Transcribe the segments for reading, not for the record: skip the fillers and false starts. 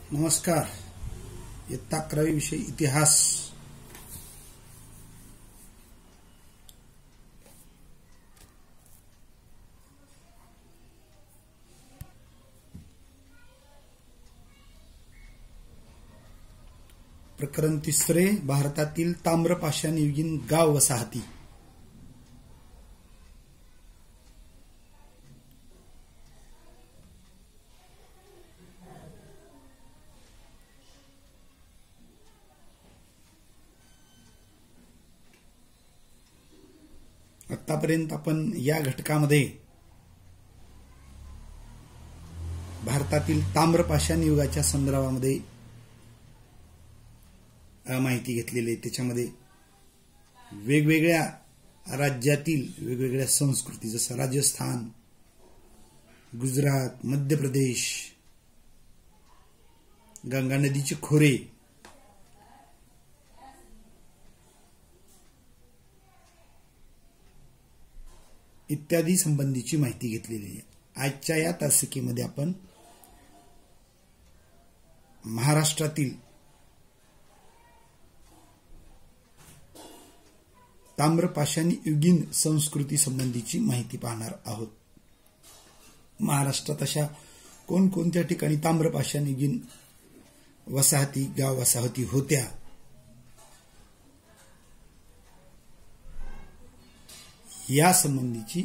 नमस्कार. इयत्ता 11वी विषय इतिहास. प्रकरण 3. भारतातील ताम्रपाषाणयुगीन गाव वसाहती. आतापर्यंत आपण या घटकामध्ये भारतातील ताम्रपाषाण युगाच्या संदर्भामध्ये माहिती घेतलेली आहे. त्याच्यामध्ये वेगवेगळ्या राज्यातील वेगवेगळ्या संस्कृती, जसं राजस्थान, गुजरात, मध्य प्रदेश, गंगा नदीचे खोरे, इत्यादी संबंधीची माहिती घेतलेली आहे. आजच्या या तासिकेमध्ये आपण महाराष्ट्रातील ताम्रपाषाण युगीन संस्कृती संबंधीची माहिती पाहणार आहोत. महाराष्ट्रात अशा कोणकोणत्या ठिकाणी ताम्रपाषाण युगीन वसाहती, गाव वसाहती होत्या, या संबंधीची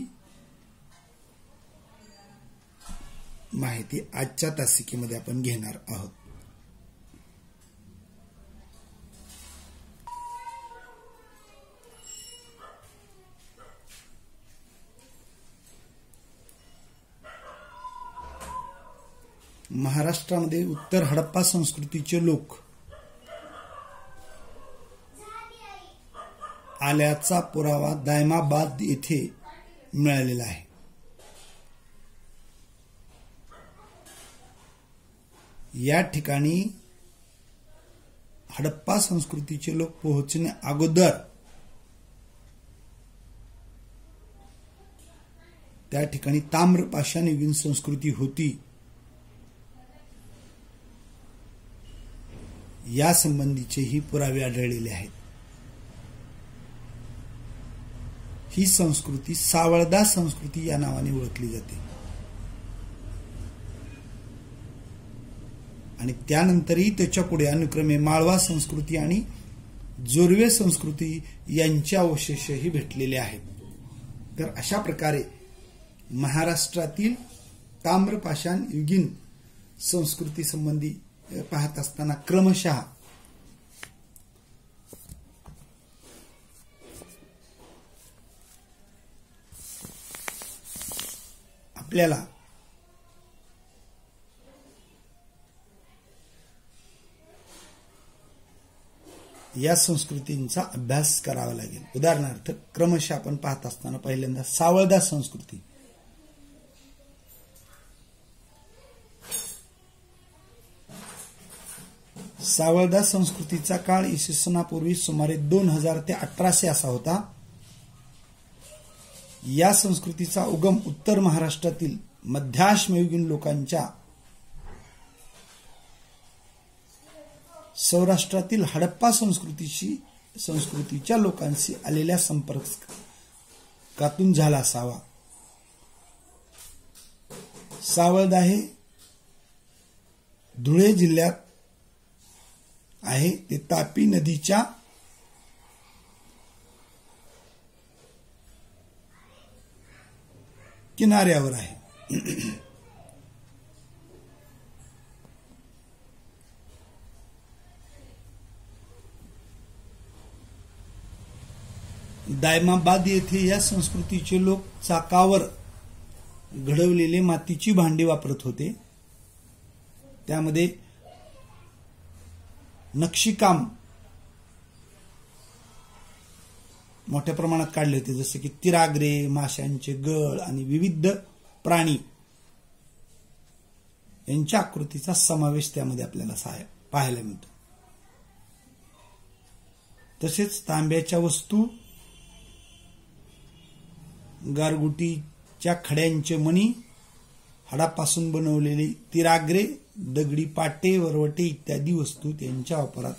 माहिती आजच्या तासिकेमध्ये आपण घेणार आहोत. महाराष्ट्रामध्ये उत्तर हडप्पा संस्कृतीचे लोक आल्याचा पुरावा दायमाबाद येथे मिळालेला आहे. या ठिकाणी हडप्पा संस्कृतीचे लोक पोहोचणे अगोदर त्या ठिकाणी ताम्रपाषाण युगीन संस्कृती होती, या संबंधीचेही पुरावे आढळलेले आहेत. ही संस्कृती सावळदा संस्कृती या नावाने ओळखली जाते आणि त्यानंतरही त्याच्या पुढे अनुक्रमे माळवा संस्कृती आणि जोरवे संस्कृती यांचे अवशेषही भेटलेले आहेत. तर अशा प्रकारे महाराष्ट्रातील ताम्रपाषाण युगीन संस्कृती संबंधी पाहत असताना क्रमशः आपल्याला या संस्कृतींचा अभ्यास करावा लागेल. उदाहरणार्थ क्रमशः आपण पाहत असताना पहिल्यांदा सावळदा संस्कृती. सावळदा संस्कृतीचा काळ इसवी सनापूर्वी सुमारे 2000 ते 1800 असा होता. या संस्कृतीचा उगम उत्तर महाराष्ट्रातील मध्याश्मयुगीन लोकांच्या सौराष्ट्रातील हडप्पा संस्कृतीच्या लोकांशी आलेल्या संपर्कातून झाला असावा. सावळदा हे धुळे जिल्ह्यात आहे. ते तापी नदीच्या किनाऱ्यावर आहे. दायमाबाद येथे या संस्कृतीचे लोक चाकावर घडवलेले मातीची भांडी वापरत होते. त्यामध्ये नक्षीकाम मोठ्या प्रमाणात काढले होते, जसे की तिराग्रे, माशांचे गळ आणि विविध प्राणी यांच्या आकृतीचा समावेश त्यामध्ये आपल्याला पाहायला मिळतो. तसेच तांब्याच्या वस्तू, गारगुटीच्या खड्यांचे मणी, हाडापासून बनवलेली तिराग्रे, दगडी पाटे, वरवटे इत्यादी वस्तू त्यांच्या वापरात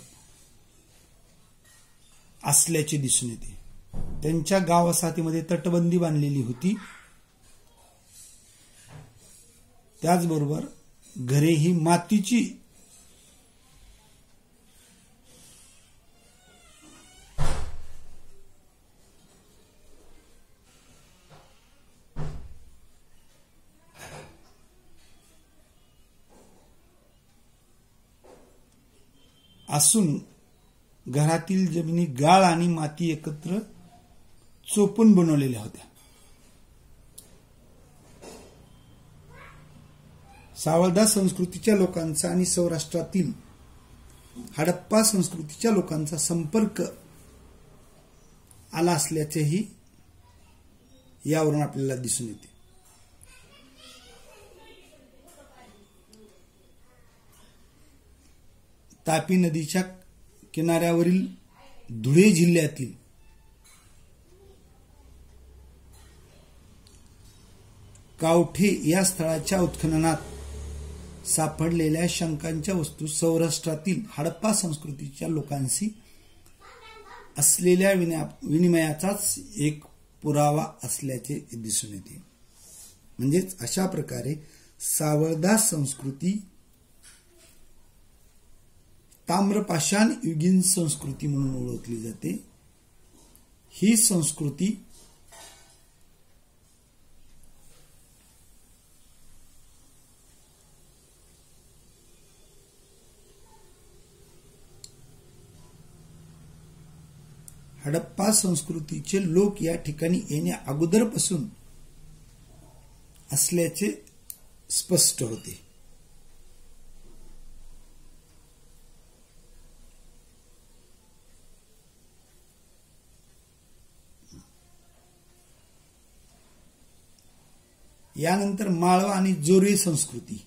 असल्याचे दिसून येते. त्यांच्या गाव वसाहतीमध्ये तटबंदी बांधलेली होती. त्याचबरोबर घरे ही मातीची असून घरातील जमिनी गाळ आणि माती एकत्र चोपून बनवलेल्या होत्या. सावळदा संस्कृतीच्या लोकांचा आणि सौराष्ट्रातील हडप्पा संस्कृतीच्या लोकांचा संपर्क आला असल्याचेही यावरून आपल्याला दिसून येते. तापी नदीच्या किनाऱ्यावरील धुळे जिल्ह्यातील कावठे या स्थळाच्या उत्खननात सापडलेल्या शंखांच्या वस्तू सौराष्ट्रातील हडप्पा संस्कृतीच्या लोकांशी असलेल्या विनिमयाचाच एक पुरावा असल्याचे दिसून येते. म्हणजेच अशा प्रकारे सावळदा संस्कृती ताम्रपाषाण युगीन संस्कृती म्हणून ओळखली जाते. ही संस्कृती हडप्पा संस्कृतीचे लोक या ठिकाणी येण्या अगोदरपासून असल्याचे स्पष्ट होते. यानंतर माळवा आणि जोरवे संस्कृती.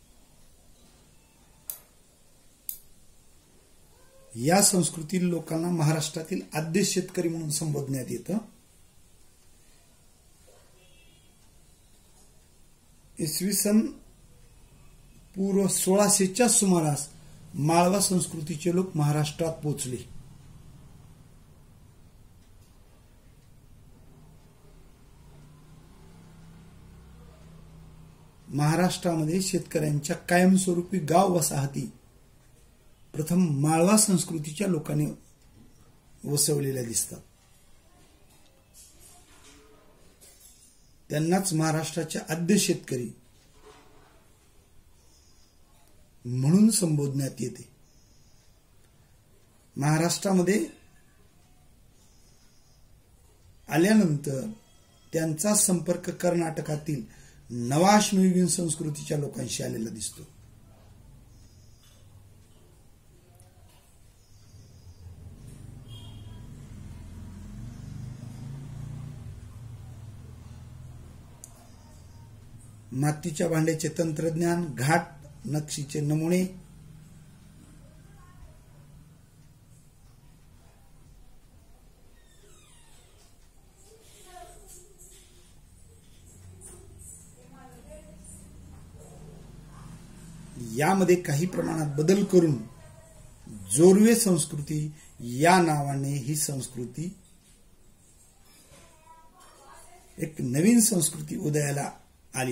या संस्कृतीतील लोकांना महाराष्ट्रातील आद्य शेतकरी म्हणून संबोधण्यात येतं. इसवी सन पूर्व 1600च्या सुमारास माळवा संस्कृतीचे लोक महाराष्ट्रात पोहोचले. महाराष्ट्रामध्ये शेतकऱ्यांच्या कायमस्वरूपी गाव वसाहती प्रथम माळवा संस्कृतीच्या लोकांनी वसवलेल्या दिसतात. त्यांनाच महाराष्ट्राच्या आद्य शेतकरी म्हणून संबोधण्यात येते. महाराष्ट्रामध्ये आल्यानंतर त्यांचा संपर्क कर्नाटकातील नवाश्मयुगीन संस्कृतीच्या लोकांशी आलेला दिसतो. मातीच्या भांड्याचे तंत्रज्ञान, घाट नक्षीचे नमुने, यामध्ये काही प्रमाणात बदल करून जोरवे संस्कृती या नावाने ही संस्कृती एक नवीन संस्कृती उदयाला आली.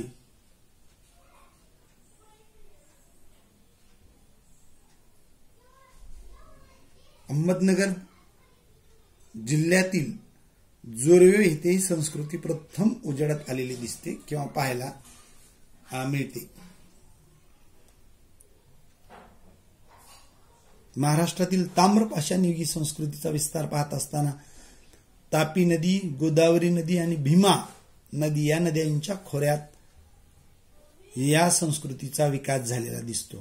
अहमदनगर जिल्ह्यातील जोरवे येथे ही संस्कृती प्रथम उजेडात आलेली दिसते किंवा पाहायला मिळते. महाराष्ट्रातील ताम्रपाषाण युगी संस्कृतीचा विस्तार पाहत असताना तापी नदी, गोदावरी नदी आणि भीमा नदी या नद्यांच्या खोऱ्यात या संस्कृतीचा विकास झालेला दिसतो.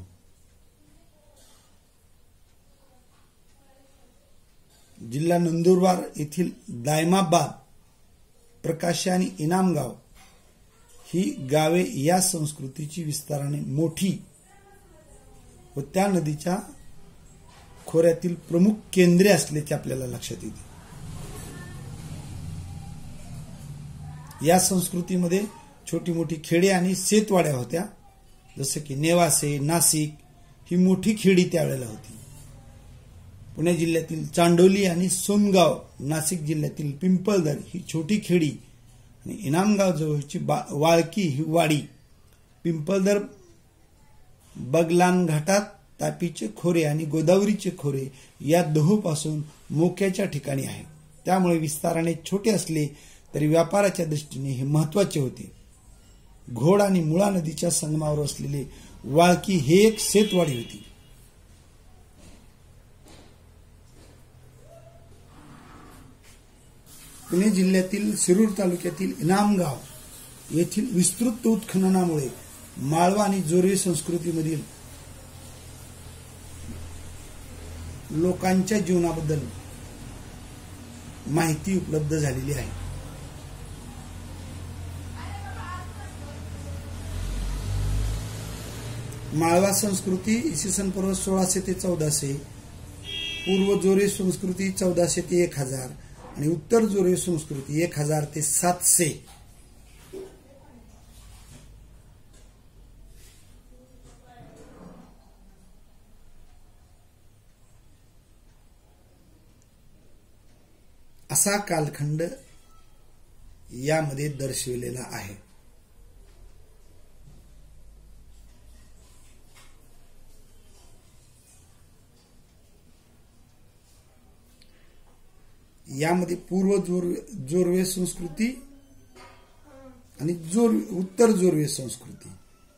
जिल्हा नंदुरबार येथील दायमाबाद, प्रकाशी आणि इनामगाव ही गावे या संस्कृतीची विस्ताराने मोठी व त्या नदीच्या खोऱ्यातील प्रमुख केंद्रे असल्याचे आपल्याला लक्षात येते. या संस्कृतीमध्ये छोटी मोठी खेडे आणि शेतवाड्या होत्या, जसं की नेवासे, नाशिक ही मोठी खेडी त्यावेळेला होती. पुणे जिल्ह्यातील चांडोली आणि सोनगाव, नाशिक जिल्ह्यातील पिंपळदर ही छोटी खेडी आणि इनामगाव जवळची वाळकी ही वाडी, पिंपळदर बगलान घाटात तापीचे खोरे आणि गोदावरीचे खोरे या दोहोपासून मोक्याच्या ठिकाणी आहे. त्यामुळे विस्ताराने छोटे असले तरी व्यापाराच्या दृष्टीने हे महत्वाचे होते. घोड आणि मुळा नदीच्या संगमावर असलेले वाळकी हे एक शेतवाडी होती. पुणे जिल्ह्यातील शिरूर तालुक्यातील इनामगाव येथील विस्तृत उत्खननामुळे माळवा आणि जोरवे संस्कृतीमधील लोकांच्या जीवनाबद्दल माहिती उपलब्ध झालेली आहे. माळवा संस्कृती इसवी सन पूर्व 1600 ते 1400, पूर्व जोरे संस्कृती 1400 ते 1000 आणि उत्तर जोरे संस्कृती 1000 ते 700. असा कालखंड यामध्ये दर्शविलेला आहे. यामध्ये पूर्व जोरवे संस्कृती आणि उत्तर जोरवे संस्कृती,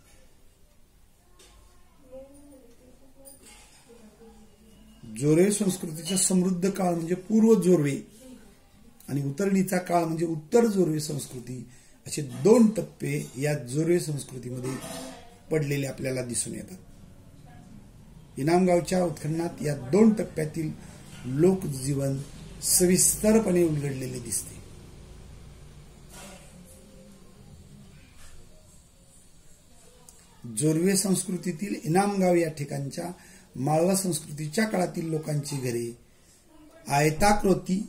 जोरवे संस्कृतीचा समृद्ध काळ म्हणजे पूर्व जोरवे आणि उतरणीचा काळ म्हणजे उत्तर जोरवे संस्कृती, असे 2 टप्पे या जोरवे संस्कृतीमध्ये पडलेले आपल्याला दिसून येतात. इनामगावच्या उत्खननात या 2 टप्प्यातील लोकजीवन सविस्तरपणे उलगडलेले दिसते. जोरवे संस्कृतीतील इनामगाव या ठिकाणच्या माळवा संस्कृतीच्या काळातील लोकांची घरे आयताकृती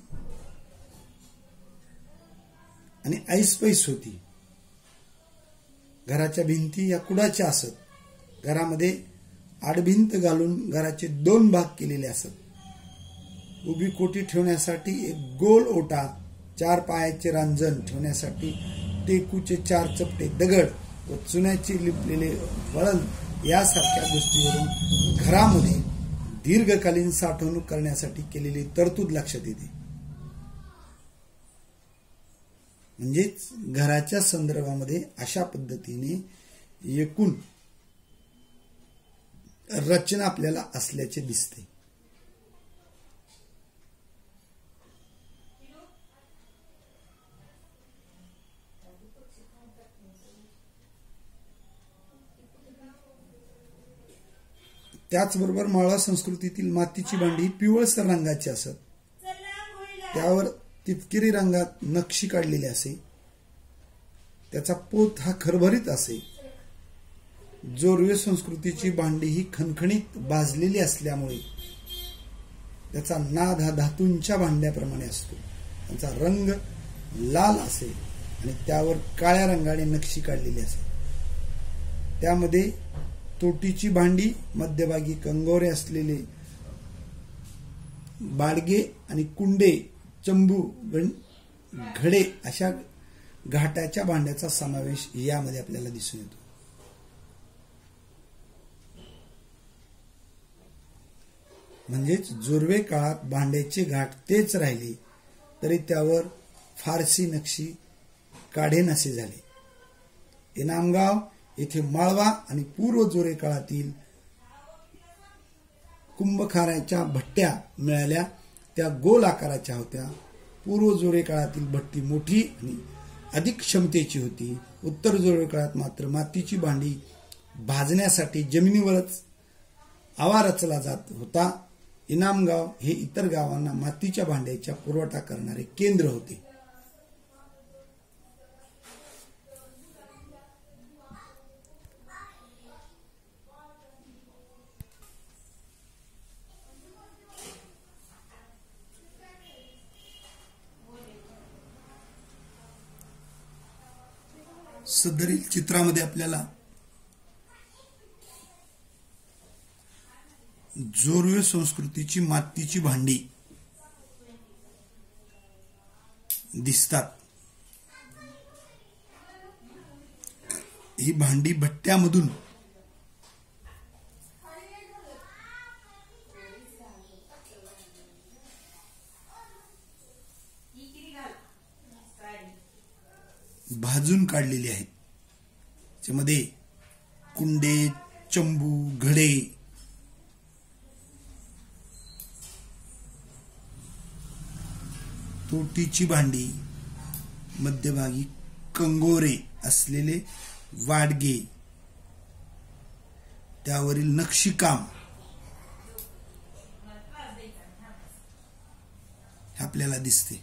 आणि ऐसपैस होती. घराच्या भिंती या कुडाच्या असत. घरामध्ये आडभिंत घालून घराचे 2 भाग केलेले असत. उभी कोठी ठेवण्यासाठी एक गोल ओटा, 4 पायाचे रांजण ठेवण्यासाठी टेकूचे 4 चपटे दगड व चुन्याचे लिपलेले वळण यासारख्या गोष्टीवरून घरामध्ये दीर्घकालीन साठवणूक करण्यासाठी केलेली तरतूद लक्षात येते. म्हणजेच घराच्या संदर्भामध्ये अशा पद्धतीने एकूण रचना आपल्याला असल्याचे दिसते. त्याचबरोबर माळवा संस्कृतीतील मातीची भांडी पिवळसर रंगाची असत. त्यावर तितकिरी रंगात नक्षी काढलेली असे. त्याचा पोत हा खरभरीत असे. जोरवे संस्कृतीची भांडी ही खणखणीत भाजलेली असल्यामुळे त्याचा नाद हा धातूंच्या भांड्याप्रमाणे असतो. त्यांचा रंग लाल असे आणि त्यावर काळ्या रंगाने नक्षी काढलेली असे. त्यामध्ये तोटीची भांडी, मध्यभागी कंगोरे असलेले बाडगे आणि कुंडे, चंबू, घडे अशा घाटाच्या भांड्याचा समावेश यामध्ये आपल्याला दिसून येतो. म्हणजेच जोरवे काळात भांड्याचे घाट तेच राहिले तरी त्यावर फारसी नक्षी काढेनासे झाले. इनामगाव येथे माळवा आणि पूर्व जोरे काळातील कुंभखाऱ्याच्या भट्ट्या मिळाल्या. त्या गोल आकाराच्या होत्या. पूर्व जोरे काळातील भट्टी मोठी आणि अधिक क्षमतेची होती. उत्तर जोरे काळात मात्र मातीची भांडी भाजण्यासाठी जमिनीवरच आवा रचला जात होता. इनामगाव हे इतर गावांना मातीच्या भांड्याचा पुरवठा करणारे केंद्र होते. सदरील चित्रामध्ये आपल्याला जोरवे संस्कृतीची मातीची भांडी दिसतात। ही भांडी भट्ट्यामधून भाजून काढलेली आहेत। त्यामध्ये कुंडे, चंबू, घडे, तोटीची भांडी, मध्यभागी कंगोरे असलेले वाडगे, त्यावरील नक्षीकाम आपल्याला दिसते।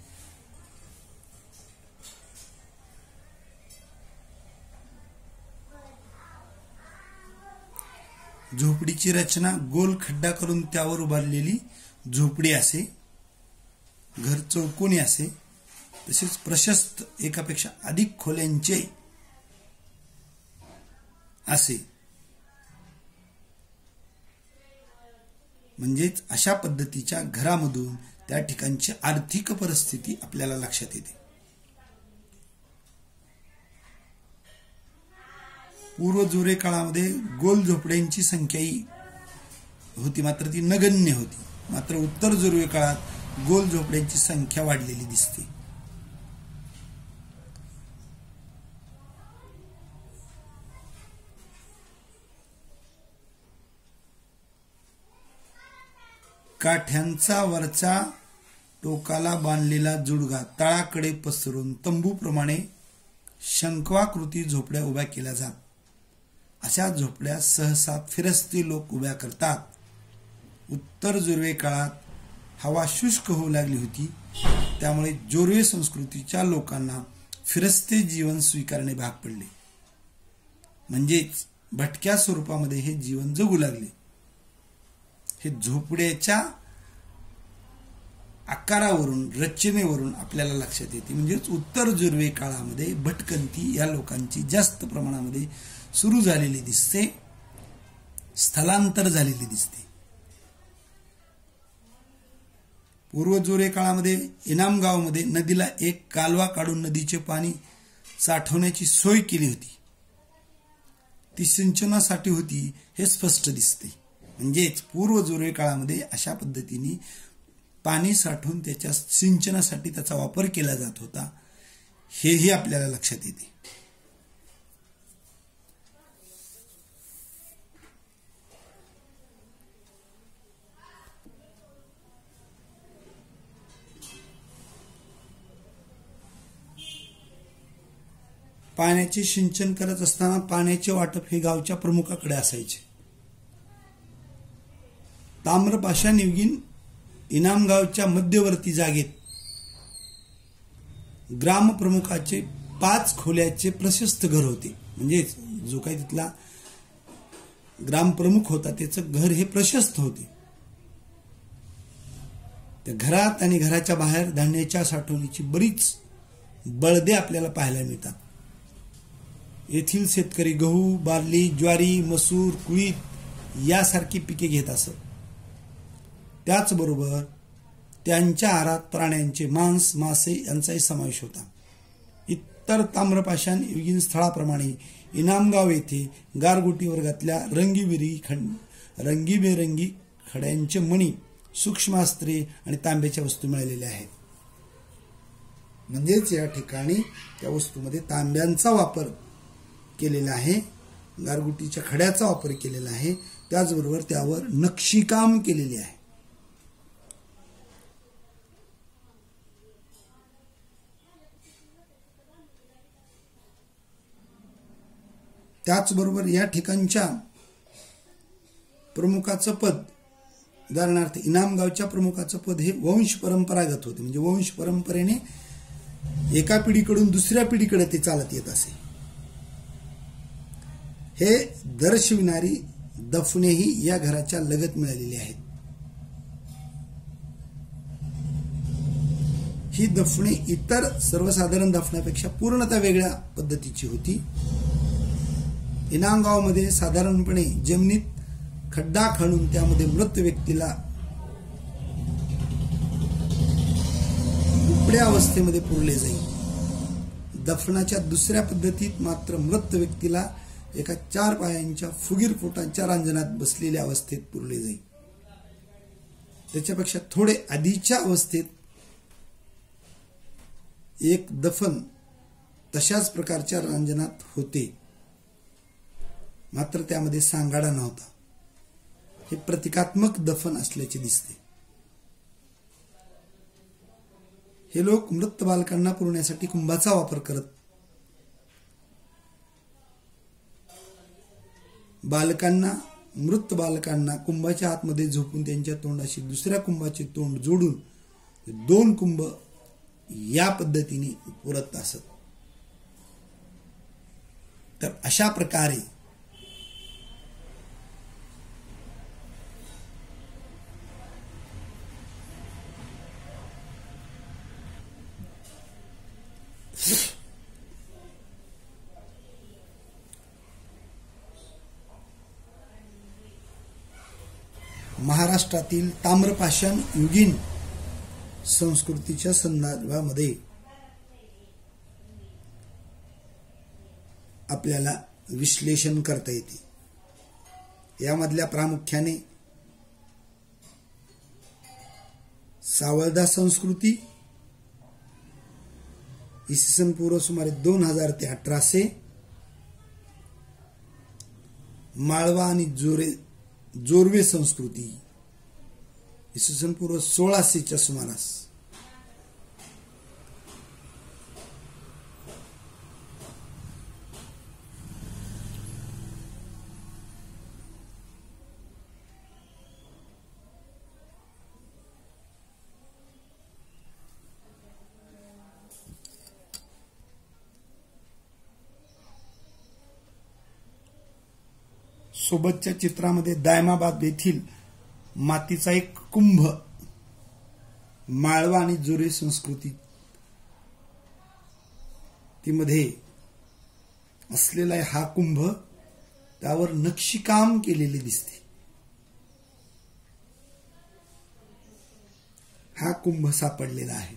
झोपडीची रचना गोल खड्डा करून त्यावर उभारलेली झोपडी असे, घर चौकोनी असे, तसेच प्रशस्त एकापेक्षा अधिक खोल्यांचे असे। म्हणजेच अशा पद्धतीच्या घरामधून त्या ठिकाणची आर्थिक परिस्थिती आपल्याला लक्षात येते। पूर्वजुरे काळामध्ये गोल झोपड्यांची संख्याही होती, मात्र ती नगण्य होती। मात्र उत्तर जुर्वे काळात गोल झोपड्यांची संख्या वाढलेली दिसते। काठ्यांचा वरच्या टोकाला बांधलेला जुडगा तळाकडे पसरून तंबूप्रमाणे शंखवाकृती झोपड्या उभ्या केल्या जात। अशा झोपड्या सहसा फिरस्ती लोक उभ्या करतात। उत्तर जोरवे काळात हवा शुष्क होऊ लागली होती, त्यामुळे जोरवे संस्कृतीच्या लोकांना फिरस्ते जीवन स्वीकारणे भाग पडले। म्हणजेच भटक्या स्वरूपामध्ये हे जीवन जगू लागले। हे झोपड्याच्या आकारावरून, रचनेवरून आपल्याला लक्षात येते। म्हणजेच उत्तर जोरवे काळामध्ये भटकंती या लोकांची जास्त प्रमाणामध्ये सुरू झालेली दिसते, स्थलांतर झालेली दिसते। पूर्व जोरे काळामध्ये इनामगावमध्ये नदीला एक कालवा काढून नदीचे पाणी साठवण्याची सोय केली होती। ती सिंचनासाठी होती हे स्पष्ट दिसते। म्हणजेच पूर्व जोरे काळामध्ये अशा पद्धतीने पाणी साठवून त्याच्या सिंचनासाठी त्याचा वापर केला जात होता, हेही आपल्याला लक्षात येते। पाण्याचे सिंचन करत असताना पाण्याचे वाटप हे गावच्या प्रमुखाकडे असायचे। ताम्रपाषाण युगीन इनामगावच्या मध्यवर्ती जागेत ग्रामप्रमुखाचे 5 खोल्याचे प्रशस्त घर होते। म्हणजे जो काही तिथला ग्रामप्रमुख होता त्याचं घर हे प्रशस्त होते। त्या घरात आणि घराच्या बाहेर धान्याच्या साठवणीची बरीच बळदे आपल्याला पाहायला मिळतात। येथील शेतकरी गहू, बार्ली, ज्वारी, मसूर, कुळीथ यासारखी पिके घेत असत। त्याचबरोबर त्यांच्या आहारात प्राण्यांचे मांस, मासे यांचाही समावेश होता। इतर ताम्रपाषाण युगीन स्थळाप्रमाणे इनामगाव येथे गारगोटी वर्गातल्या रंगीबेरंगी खड्यांचे मणी, सूक्ष्मास्त्रे आणि तांब्याच्या वस्तू मिळालेल्या आहेत। म्हणजेच या ठिकाणी त्या वस्तूमध्ये तांब्यांचा वापर केलेला आहे, गारगोटीच्या खड्याचा वापर केलेला आहे, त्याचबरोबर त्यावर नक्षीकाम केलेले आहे। त्याचबरोबर या ठिकाणच्या प्रमुखाचं पद, उदाहरणार्थ इनामगावच्या प्रमुखाचं पद हे वंश परंपरागत होते। म्हणजे वंश परंपरेने एका पिढीकडून दुसऱ्या पिढीकडे ते चालत येत असे। हे दर्शविणारी दफनेही या घराच्या लगत मिळालेली आहेत। ही दफने इतर सर्वसाधारण दफनापेक्षा पूर्णतः वेगळ्या पद्धतीची होती. इनामगावमध्ये साधारणपणे जमिनीत खड्डा खणून त्यामध्ये मृत व्यक्तीला उपड्या अवस्थेमध्ये पुरले जाईल. दफनाच्या दुसऱ्या पद्धतीत मात्र मृत व्यक्तीला एका 4 पायांच्या फुगीर पोटांच्या रांजणात बसलेल्या अवस्थेत पुरले जाईल. त्याच्यापेक्षा थोडे आधीच्या अवस्थेत एक दफन तशाच प्रकारच्या रांजणात होते, मात्र त्यामध्ये सांगाडा नव्हता. हे प्रतिकात्मक दफन असल्याचे दिसते. हे लोक मृत बालकांना पुरण्यासाठी कुंभाचा वापर करत. मृत बालकांना कुंभाच्या आतमध्ये झोपून त्यांच्या तोंडाशी दुसऱ्या कुंभाचे तोंड जोडून 2 कुंभ या पद्धतीने पुरत असत. तर अशा प्रकारे महाराष्ट्रातील ताम्रपाषाण युगीन संस्कृतीच्या संदर्भामध्ये आपल्याला विश्लेषण करता येते. यामधल्या प्रामुख्याने सावळदा संस्कृती इसवी सन पूर्व सुमारे 2000 ते 1800, माळवा आणि जोरवे संस्कृती इसवी सन पूर्व 1600च्या सुमारास, सोबतच्या चित्रामध्ये दायमाबाद येथील मातीचा एक कुंभ माळवा आणि जोरे संस्कृती मध्ये असलेला हा कुंभ, त्यावर नक्षीकाम केलेले दिसते. हा कुंभ सापडलेला आहे.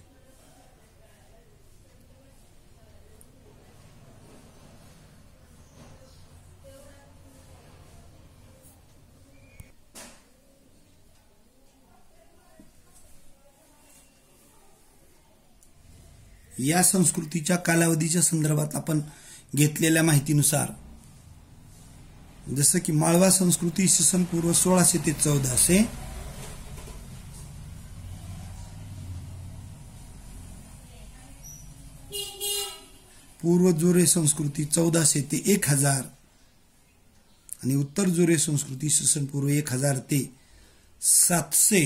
या संस्कृतीच्या कालावधीच्या संदर्भात आपण घेतलेल्या माहितीनुसार, जसं की माळवा संस्कृती इसवी सन पूर्व 1600 ते 1400, पूर्व जोरे संस्कृती 1400 ते 1000 आणि उत्तर जोरे संस्कृती इसवी सन पूर्व 1000 ते 700.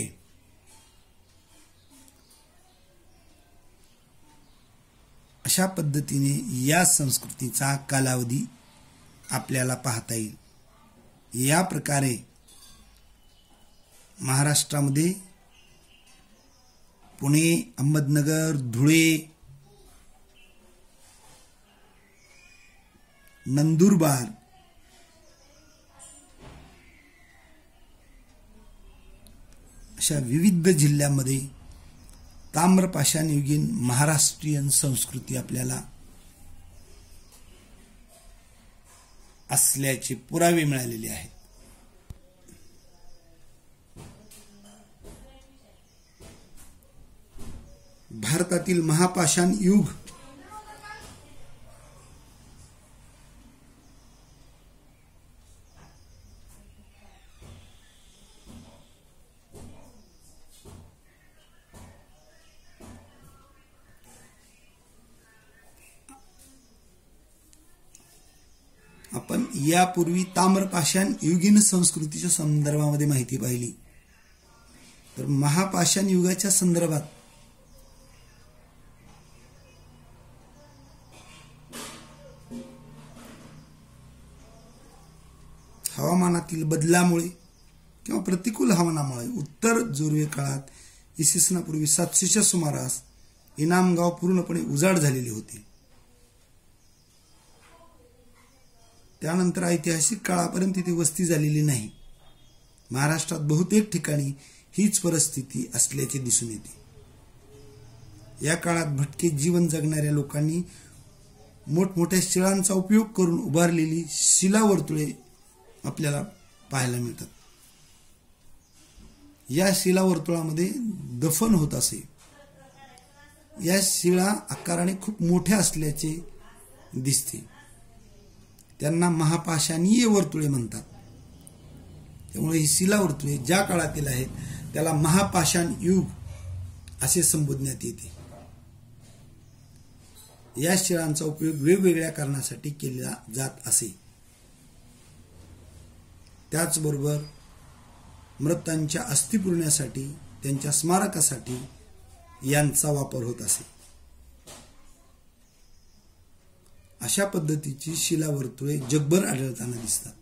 अशा पद्धतीने या संस्कृतीचा कालावधी आपल्याला पाहता येईल. या प्रकारे महाराष्ट्रामध्ये पुणे, अहमदनगर, धुळे, नंदुरबार अशा विविध जिल्ह्यांमध्ये ताम्रपाषाण युगीन महाराष्ट्रीयन संस्कृती आपल्याला असल्याचे पुरावे मिळालेले आहेत. भारतातील महापाषाण युग आपण यापूर्वी ताम्रपाषाण युगीन संस्कृतीच्या संदर्भामध्ये माहिती पाहिली. तर महापाषाण युगाच्या संदर्भात हवामानातील बदलामुळे किंवा प्रतिकूल हवामानामुळे उत्तर जोरवे काळात इसवी सनापूर्वी 700च्या सुमारास इनामगाव पूर्णपणे उजाड झालेले होते. त्यानंतर ऐतिहासिक काळापर्यंत तिथे वस्ती झालेली नाही. महाराष्ट्रात बहुतेक ठिकाणी हीच परिस्थिती असल्याचे दिसून येते. या काळात भटके जीवन जगणाऱ्या लोकांनी मोठमोठ्या शिळांचा उपयोग करून उभारलेली शिलावर्तुळे आपल्याला पाहायला मिळतात. या शिलावर्तुळामध्ये दफन होत असे. या शिळा आकाराने खूप मोठ्या असल्याचे दिसते. त्यांना महापाषाणीय वर्तुळे म्हणतात. त्यामुळे ही शिलावर्तुळे ज्या काळातील आहेत त्याला महापाषाण युग असे संबोधण्यात येते. या शिळांचा उपयोग वेगवेगळ्या कारणासाठी केला जात असे. त्याचबरोबर मृतांच्या अस्थी पुरण्यासाठी, त्यांच्या स्मारकासाठी यांचा वापर होत असे. अशा पद्धतीची शिलावर्तुळे जगभर आढळताना दिसतात.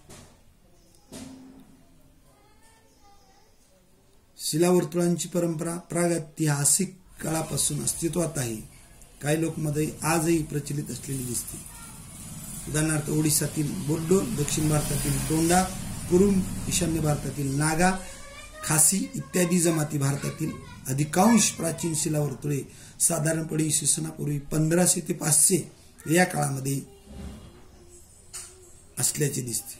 शिलावर्तुळांची परंपरा प्रागैतिहासिक काळापासून अस्तित्वात आहे. काही लोकमध्ये आजही प्रचलित असलेली दिसते. उदाहरणार्थ ओडिसातील बोड्डो, दक्षिण भारतातील टोंडा, कुरुम, ईशान्य भारतातील नागा, खासी इत्यादी जमाती भारतातील अधिकांश प्राचीन शिलावर्तुळे साधारणपणे इसवी सनापूर्वी 1500 ते 500 या काळामध्ये असल्याचे दिसते.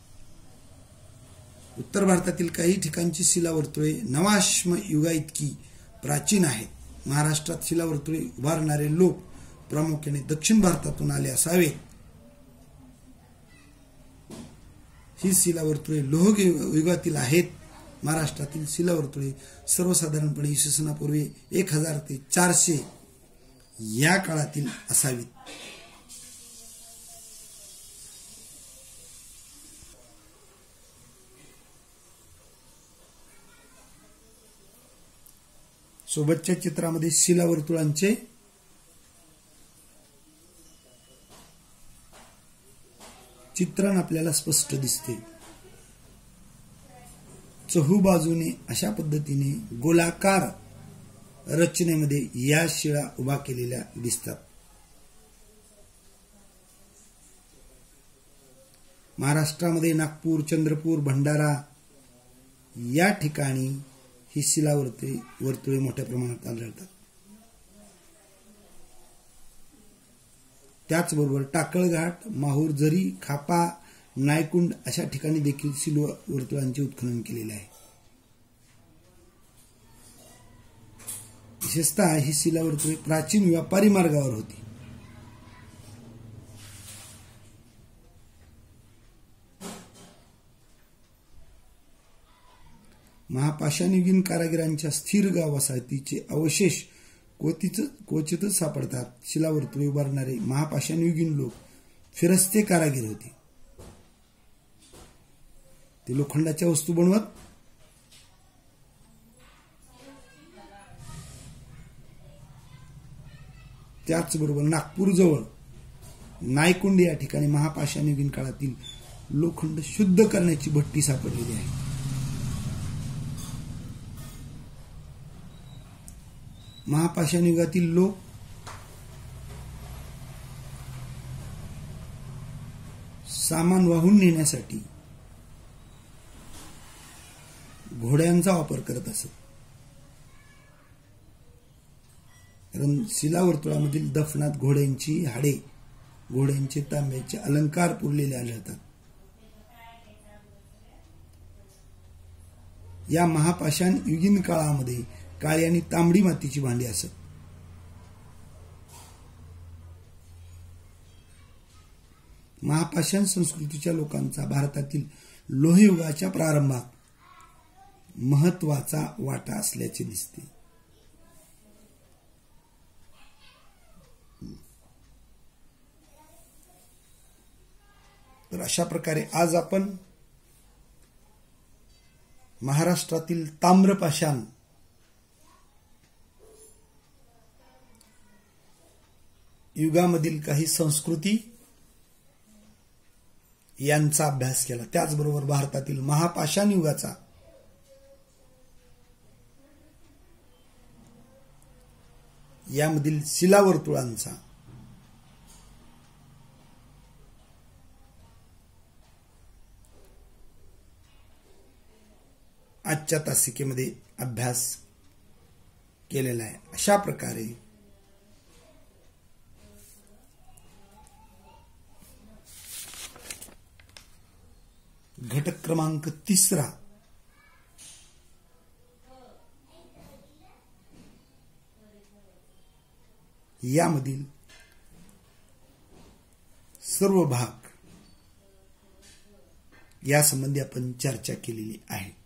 उत्तर भारतातील काही ठिकाणची शिलावर्तुळे नवाश्म युगा इतकी प्राचीन आहेत. महाराष्ट्रात शिलावर्तुळे उभारणारे लोक प्रामुख्याने दक्षिण भारतातून आले असावेत. ही शिलावर्तुळे लोह युगातील आहेत. महाराष्ट्रातील शिलावर्तुळे सर्वसाधारणपणे इसवी सनापूर्वी 1000 ते 400 या काळातील असावीत. सोबतच्या चित्रामध्ये शिलावर्तुळांचे चित्रण आपल्याला स्पष्ट दिसते. चहूबाजूने अशा पद्धतीने गोलाकार रचनेमध्ये या शिळा उभा केलेल्या दिसतात. महाराष्ट्रामध्ये नागपूर, चंद्रपूर, भंडारा या ठिकाणी ही शिलावर्तुळे मोठ्या प्रमाणात आढळतात. त्याचबरोबर टाकळघाट, माहूरझरी, खापा, नायकुंड अशा ठिकाणी देखील शिलावर्तुळांचे उत्खनन केलेले आहे. विशेषतः ही शिलावर्तुळे प्राचीन व्यापारी मार्गावर होती. महापाषाणयुगीन कारागिरांच्या स्थिर गाव वसाहतीचे अवशेष क्वचितच सापडतात. शिलावर्तुळे उभारणारे महापाषाणयुगीन लोक फिरस्ते कारागीर होते. ते लोखंडाच्या वस्तू बनवत त्याचबरोबर नागपूरजवळ नायकुंड या ठिकाणी महापाषाणयुगीन काळातील लोखंड शुद्ध करण्याची भट्टी सापडलेली आहे. महापाषाण युगातील लोक सामान वाहून नेण्यासाठी घोड्यांचा वापर करत असत. कारण शिलावर्तुळामधील दफनात घोड्यांची हाडे, घोड्यांचे तांब्याचे अलंकार पुरलेले आढळतात. या महापाषाण युगीन काळामध्ये काळी आणि तांबडी मातीची भांडी असत. महापाषाण संस्कृतीच्या लोकांचा भारतातील लोहयुगाच्या प्रारंभात महत्वाचा वाटा असल्याचे दिसते. तर अशा प्रकारे आज आपण महाराष्ट्रातील ताम्रपाषाण युगामधील काही संस्कृती यांचा अभ्यास केला. त्याचबरोबर भारतातील महापाषाण युगाचा यामधील शिलावर्तुळांचा आजच्या तासिकेमध्ये अभ्यास केलेला आहे। अशा प्रकारे घटक क्रमांक 3 यामधील सर्व भाग यासंबंधी आपण चर्चा केलेली आहे।